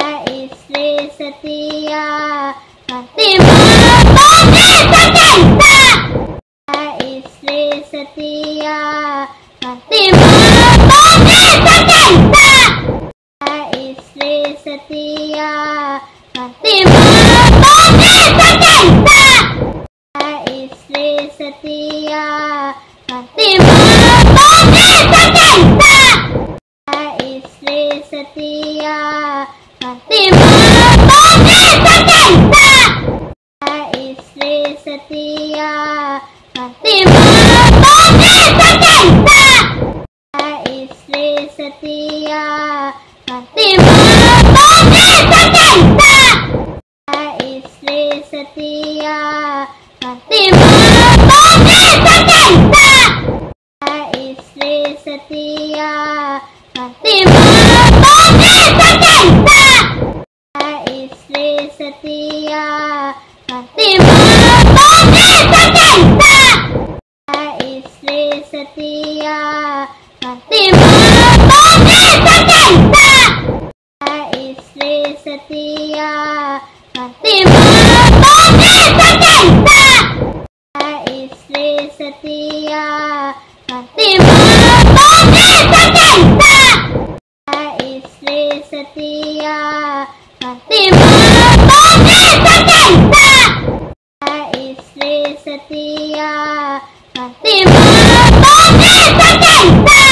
Istri setia Fatimah Putri tercinta. Istri setia Fatimah Putri tercinta. Istri setia Fatimah Putri tercinta. Istri setia Fatimah Putri tercinta. Istri setia Fatimah Putri tercinta. Istri setia Fatimah Putri tercinta. Istri setia Fatimah Putri tercinta. Istri setia Fatimah Putri tercinta. Istri setia Fatimah Putri tercinta. Istri setia Fatimah Putri tercinta. Istri setia Fatimah Putri tercinta. Istri setia Fatimah Putri tercinta. Istri setia Fatimah Putri tercinta. Istri setia Fatimah Putri tercinta. Istri setia Fatimah Putri tercinta.